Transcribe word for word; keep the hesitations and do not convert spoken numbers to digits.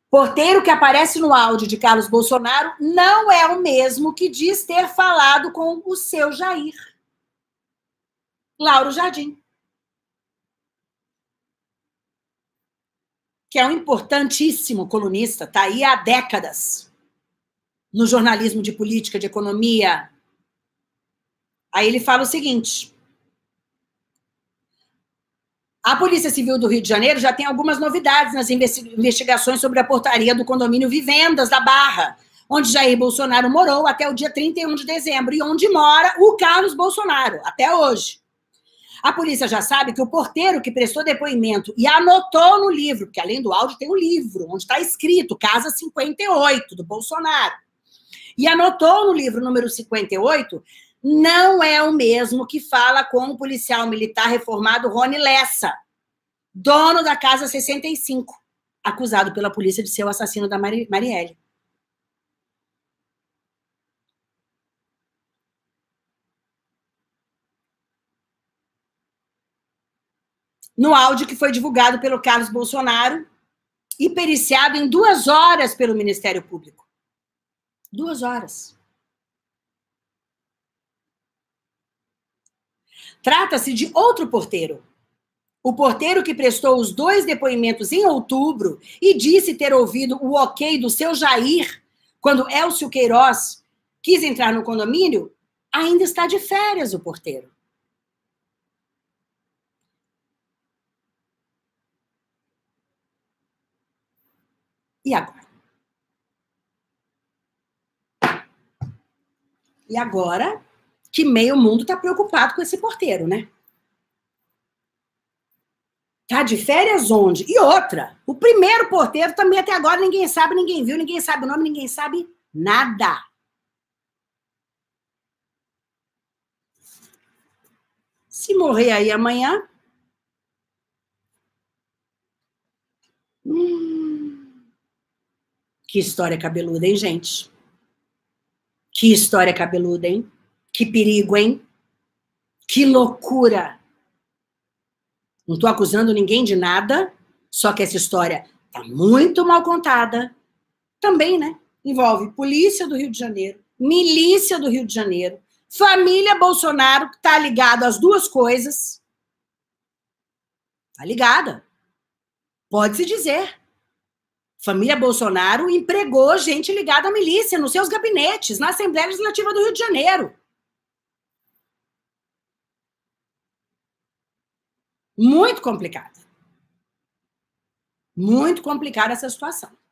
Porteiro que aparece no áudio de Carlos Bolsonaro não é o mesmo que diz ter falado com o seu Jair. Lauro Jardim. Que é um importantíssimo colunista, está aí há décadas no jornalismo de política, de economia. Aí ele fala o seguinte: a Polícia Civil do Rio de Janeiro já tem algumas novidades nas investigações sobre a portaria do condomínio Vivendas da Barra, onde Jair Bolsonaro morou até o dia trinta e um de dezembro, e onde mora o Carlos Bolsonaro, até hoje. A polícia já sabe que o porteiro que prestou depoimento e anotou no livro, porque além do áudio tem o livro, onde está escrito Casa cinquenta e oito, do Bolsonaro, e anotou no livro número cinquenta e oito, não é o mesmo que fala com o policial militar reformado Rony Lessa, dono da Casa sessenta e cinco, acusado pela polícia de ser o assassino da Mari- Marielle. No áudio que foi divulgado pelo Carlos Bolsonaro e periciado em duas horas pelo Ministério Público. Duas horas. Trata-se de outro porteiro. O porteiro que prestou os dois depoimentos em outubro e disse ter ouvido o ok do seu Jair quando Elcio Queiroz quis entrar no condomínio, ainda está de férias o porteiro. E agora? E agora que meio mundo está preocupado com esse porteiro, né? Tá de férias onde? E outra, o primeiro porteiro também até agora ninguém sabe, ninguém viu, ninguém sabe o nome, ninguém sabe nada. Se morrer aí amanhã... Hum, que história cabeluda, hein, gente? Que história cabeluda, hein? Que perigo, hein? Que loucura! Não estou acusando ninguém de nada, só que essa história está muito mal contada. Também, né? Envolve polícia do Rio de Janeiro, milícia do Rio de Janeiro, família Bolsonaro, que está ligado às duas coisas. Está ligada. Pode-se dizer. Família Bolsonaro empregou gente ligada à milícia nos seus gabinetes, na Assembleia Legislativa do Rio de Janeiro. Muito complicado. Muito complicada essa situação.